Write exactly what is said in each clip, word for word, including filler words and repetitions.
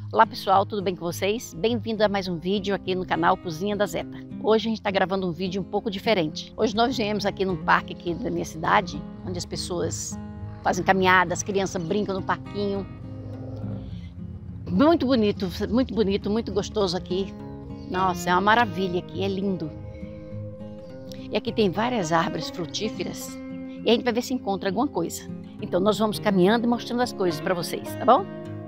Olá pessoal, tudo bem com vocês? Bem-vindo a mais um vídeo aqui no canal Cozinha da Zeta. Hoje a gente está gravando um vídeo um pouco diferente. Hoje nós viemos aqui num parque aqui da minha cidade, onde as pessoas fazem caminhadas, as crianças brincam no parquinho. Muito bonito, muito bonito, muito gostoso aqui. Nossa, é uma maravilha aqui, é lindo. E aqui tem várias árvores frutíferas e a gente vai ver se encontra alguma coisa. Então nós vamos caminhando e mostrando as coisas para vocês, tá bom?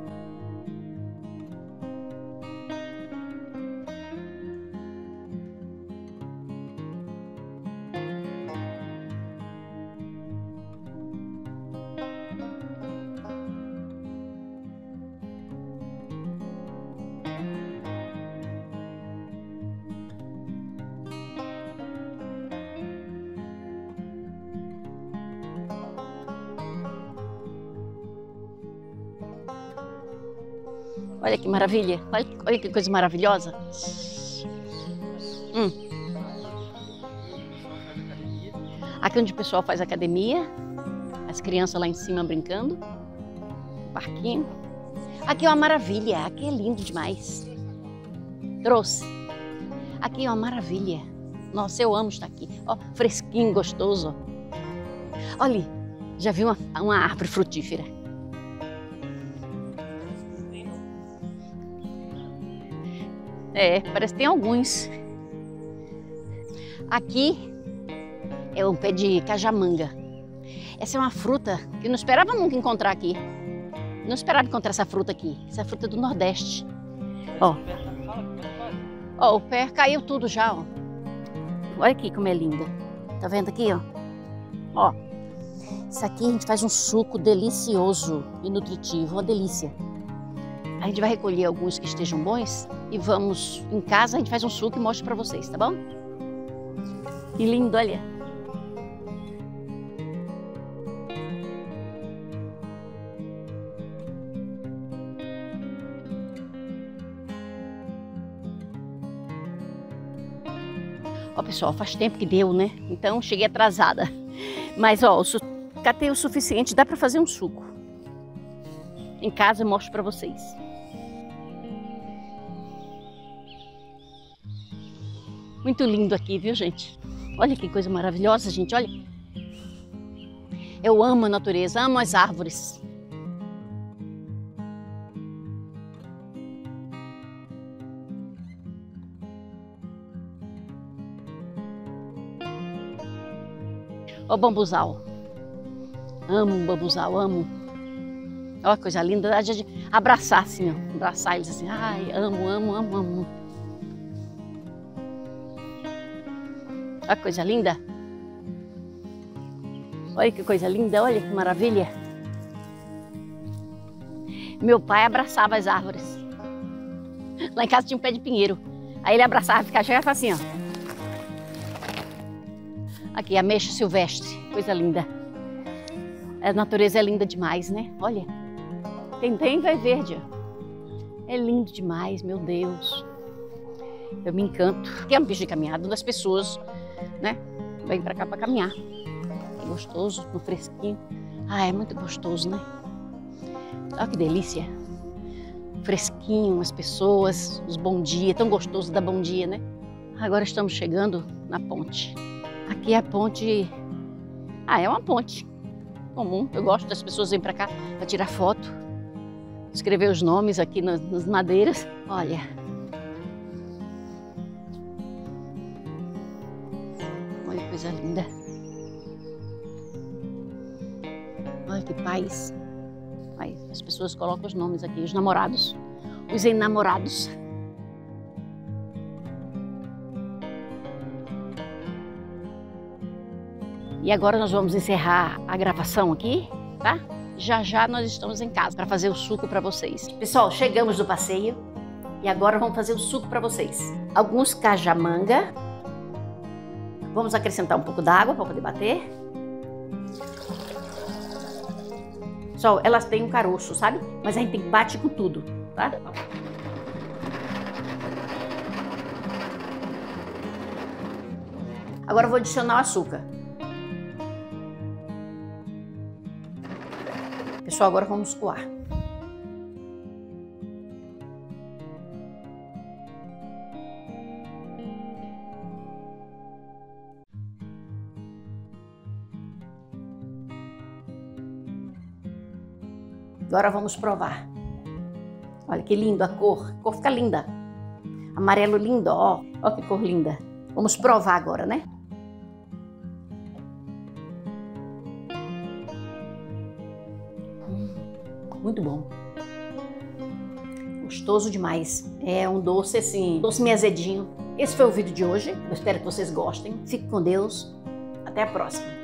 Olha que maravilha, olha, olha que coisa maravilhosa. Hum. Aqui onde o pessoal faz academia, as crianças lá em cima brincando, parquinho. Aqui é uma maravilha, aqui é lindo demais. Trouxe. Aqui é uma maravilha. Nossa, eu amo estar aqui. Ó, fresquinho, gostoso. Olha, já vi uma, uma árvore frutífera. É, parece que tem alguns. Aqui é um pé de cajamanga. Essa é uma fruta que eu não esperava nunca encontrar aqui. Não esperava encontrar essa fruta aqui. Essa é fruta do Nordeste. Ó, ó, o pé caiu tudo já, ó. Olha aqui como é linda. Tá vendo aqui, ó? Ó, isso aqui a gente faz um suco delicioso e nutritivo, uma delícia. A gente vai recolher alguns que estejam bons e vamos em casa, a gente faz um suco e mostra para vocês, tá bom? Que lindo, olha. Ó, pessoal, faz tempo que deu, né? Então cheguei atrasada. Mas, ó, catei o suficiente, dá para fazer um suco. Em casa eu mostro para vocês. Muito lindo aqui, viu, gente? Olha que coisa maravilhosa, gente, olha. Eu amo a natureza, amo as árvores. Ó o bambuzal. Amo o bambuzal, amo. Olha que coisa linda, dá de abraçar assim, ó. Abraçar eles assim, ai, amo, amo, amo, amo. Olha que coisa linda. Olha que coisa linda, olha que maravilha. Meu pai abraçava as árvores. Lá em casa tinha um pé de pinheiro. Aí ele abraçava, ficava chegava assim, ó. Aqui, ameixa silvestre, coisa linda. A natureza é linda demais, né? Olha, quem tem vai verde. É lindo demais, meu Deus. Eu me encanto. Aqui é um bicho de caminhada das pessoas, né? Vem pra cá pra caminhar. É gostoso, no fresquinho. Ah, é muito gostoso, né? Olha que delícia. Fresquinho, as pessoas, os bom dia. Tão gostoso dar bom dia, né? Agora estamos chegando na ponte. Aqui é a ponte... Ah, é uma ponte comum. Eu gosto das pessoas virem pra cá pra tirar foto. Escrever os nomes aqui nas, nas madeiras. Olha... Olha que coisa linda. Olha que paz. Aí, as pessoas colocam os nomes aqui, os namorados, os enamorados. E agora nós vamos encerrar a gravação aqui, tá? Já já nós estamos em casa para fazer o suco para vocês. Pessoal, chegamos do passeio e agora vamos fazer o suco para vocês. Alguns cajamanga. Vamos acrescentar um pouco d'água para poder bater. Pessoal, elas têm um caroço, sabe? Mas a gente tem que bater com tudo, tá? Agora eu vou adicionar o açúcar. Pessoal, agora vamos coar. Agora vamos provar. Olha que lindo a cor. A cor fica linda. Amarelo lindo, ó. Ó que cor linda. Vamos provar agora, né? Hum, muito bom. Gostoso demais. É um doce assim, doce meio azedinho. Esse foi o vídeo de hoje. Eu espero que vocês gostem. Fique com Deus. Até a próxima.